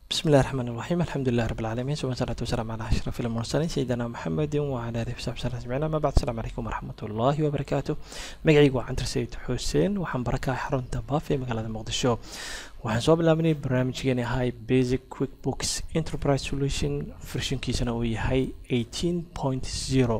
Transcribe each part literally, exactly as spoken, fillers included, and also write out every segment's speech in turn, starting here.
بسم الله الرحمن الرحيم الحمد لله رب العالمين ثم الصلاة والسلام على أشرف المرسلين سيدنا محمد وعلى آله وصحبه وسلم أجمعين أما بعد السلام عليكم ورحمة الله وبركاته magacaygu waa Cantar Sayid Xuseen waxaan baraka xarunta Baaf ee magaalada Muqdisho waxaan soo bilaabnay barnaamijkeena ahay Basic QuickBooks Enterprise Solution versionkiisana uu yahay eighteen point zero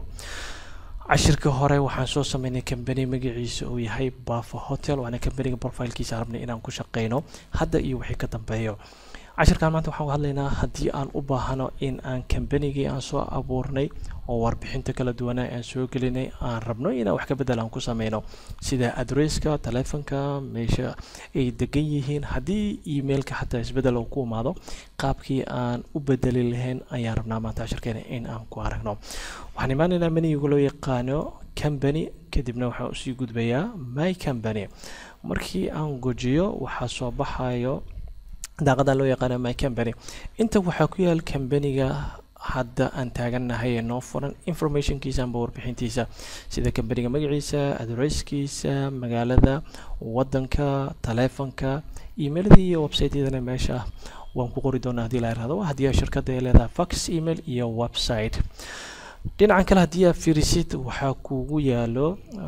cashirka hore waxaan soo sameynay company magaciisa uu yahay Baaf Hotel waana companyga profile-kiisa rabnay inaan ku shaqeyno hadda iyo wixii ka dambeeyo cashirkan maanta waxaan u hadlaynaa haddii aan u baahano in aan companygii aan soo abuurnay oo warbixinta kala duwan aan soo gelinay aan rabno inaan wax ka bedel aan ku sameyno sida addresska telefonka meesha ay degan yihiin haddii emailka xataa isbedel uu ku imaado qaabkii aan u bedeli lahayn ayaan rabnaa maanta cashirkeena in aan ku aragno waxaan imaanaynaa menuga loo yaqaano company kadibna waxaan usii gudbayaa my company markii aan gujiyo waxaa soo baxayo daaqada loo yaqaan my company inta waxa ku yaal companyga hadda aan taaganahay noo furan informationkiisa amba warbixintiisa sida companyga magaciisa addresskiisa magaalada wadanka telefonka emailada iyo website-yada meesha waan ku qori doonaa hadii la yiraahdo hadii shirkadda ay leedahay fax email iyo website dhinacan kale hadii aad fiirisid waxaa kugu yaalo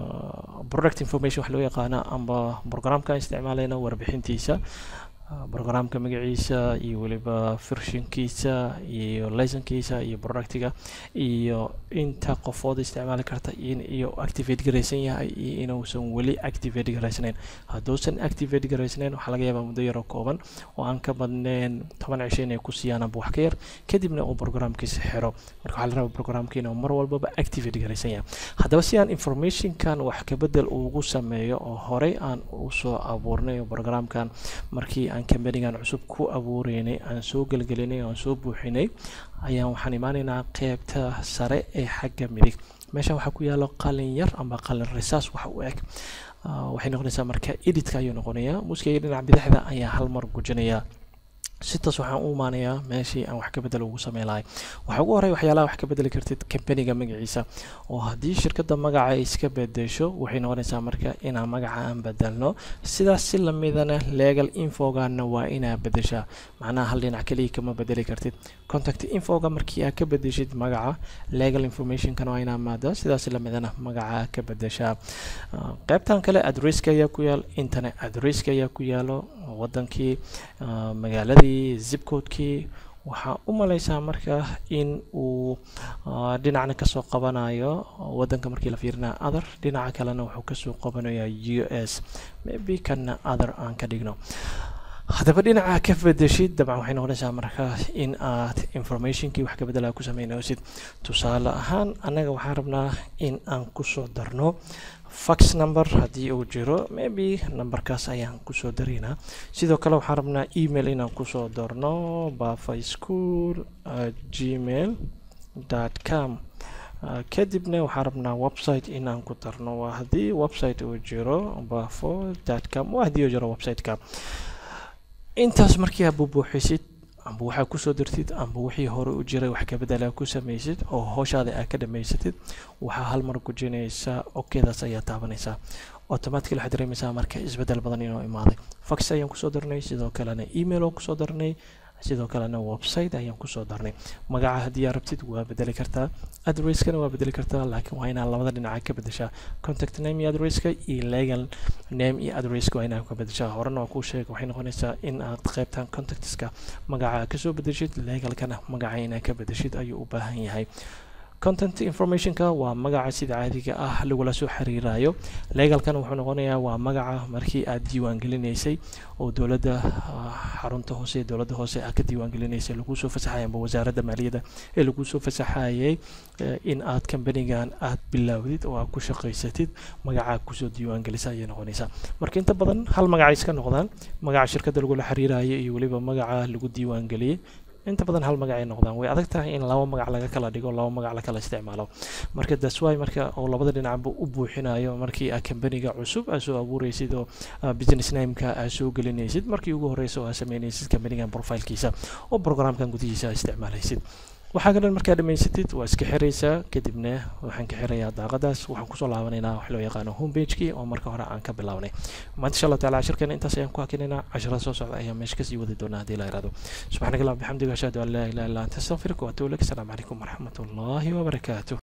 product information wax loo yaqaan amba programka isticmaalayna warbixintiisa programka magaciisa iyo waliba versionkiisa iyo license-kiisa iyo productiga iyo inta qofood isticmaali karta in iyo activate gareysan yahay iyo inuusan wali activate gareysnayn haddoosan activate gareysnayn waxaa laga yaabaa muddo yar oo kooban oo aan ka badnayn toban cisho inay ku siiyaan amba wax ka yar kadibna uu programkiisa xiro marka waxaa la rabaa programka inuu mar walbaba activate gareysan yahay haddaba si aan informationkan wax ka bedel ugu sameeyo oo horey aan u soo abuurnay programkan markii aan companygan cusub ku abuureynay aan soo galgalinay aan soo buuxinay ayaan waxaan imaanaynaa qaybta sare ee xagga midig meesha waxa ku yaalo qalin yar ama qalin risaas wax u eg waxay noqonaysaa marka editka ayuu noqonayaa muskayga dhinaca bidixda ayaa hal mar gujinayaa sidaas waxaan u imaanayaa meeshii aan wax ka bedel ugu sameyn lahay waxa ugu horey waxyaalaha wax ka bedeli kartid companyga magaciisa oo haddii shirkadda magaca ay iska bedesho waxay noqonaysaa marka inaan magaca aan bedelno sidaas si lamidana legal infogana waa inaa bedeshaa macnaha hal dhinac kaliya kama bedeli kartid contact infoga markii aad ka bedeshid magaca legal information kana waa inaa maada sidaas lamidana magaca ka bedeshaa qaybtan kale addresska ayaa ku yaal internet addresska ayaa ku yaalo wadankii magaaladii zip code-kii waxaa u malaysaa marka in uu dhinacna kasoo qabanayo wadanka markii la fiirinayo other dhinaca kalena wuxuu kasoo qabanayaa U S maybe kana other aan ka dhigno haddaba dhinaca ka bedeshid dabcan waxay noqonaysaa marka in aad informationkii wax ka bedelaa ku sameynaysid tusaale ahaan annaga waxaan rabnaa in aan kusoo darno fax number haddii uu jiro maybe numberkaas ayaan kusoo daraynaa sidoo kale waxaan rabnaa email inaan kusoo darno bafaschool at gmail dot com kadibna waxaan rabnaa website inaan ku darno waa haddii website uu jiro bafo dot com waa haddii uu jiro website-ka intaas markii aad buuxisid amba waxaa kusoo dartid amba wixii hore u jiray wax ka bedelaa ku samaysid oo howshaada aad ka dhamaysatid waxaa hal mar gujinaysaa okeydaas ayaa taabanaysaa automatically waxaad dareemaysaa marka isbedel badan inuu imaaday fax ayaan kusoo darnay sidoo kalena email oo kusoo darnay sidoo kalena website ayaan kusoo darnay magaca haddii aad rabtid waa bedeli kartaa addresskana waa bedeli kartaa laakiin waa inaad labada dhinaca ka bedeshaa contact name iyo addresska iyo legal name iyo addresska waa inaad ka bedeshaa horena waa kuu sheega waxay noqonaysaa in aad qaybtan contactska magaca kasoo bedeshid legalkana magaca inaad ka bedeshid ayuu u baahan yahay content informationka waa magaca sida caadiga ah lagula soo xiriirayo legalkan wuxuu noqonayaa waa magaca markii aad diiwaan gelinaysay oo dawladda xarunta hoose dawladda hoose aad ka diiwaan gelinaysay lagu soo fasaxay amba wasaaradda maaliyadda ee lagu soo fasaxayay in aad companygan aad bilowdid oo aad ku shaqaysatid magaca ku soo diiwaan gelisay ayay noqonaysaa marka inta badan hal magac iska noqdaan magaca shirkadda lagula xiriirayo iyo waliba magaca lagu diiwaan geliyay inta badan hal magac ay noqdaan way adag tahay in laba magac laga kala dhigo laba magac la kala isticmaalo marka that's why marka oo labada dhinacba u buuxinayo markii aad companyga cusub aad soo abuuraysid oo business name-ka aad soo gelinaysid markii ugu horeysa oo aad sameynaysid companygan profile-kiisa oo programkan gudihiisa aad isticmaalaysid waxaa kale markaa dhamaysatid waa iska xiraysaa kadibna waxaan ka xirayaa daaqadaas waxaan kusoo laabanaynaa wax loo yaqaano homepagekii oo marka hore aan ka bilaabnay maanta insha allah taala cashirkeena intaas ayaan ku hakinaynaa casharada soo socda ayaa meesha kasii wadi doonaa haddii la yiraahdo subxaanaka allahumma bixamdiga ashhadu an laa ilaaha illa anta astaghfiruka wa atuubu ilaik asalaamu calaykum waraxmatullaahi wabarakaatuh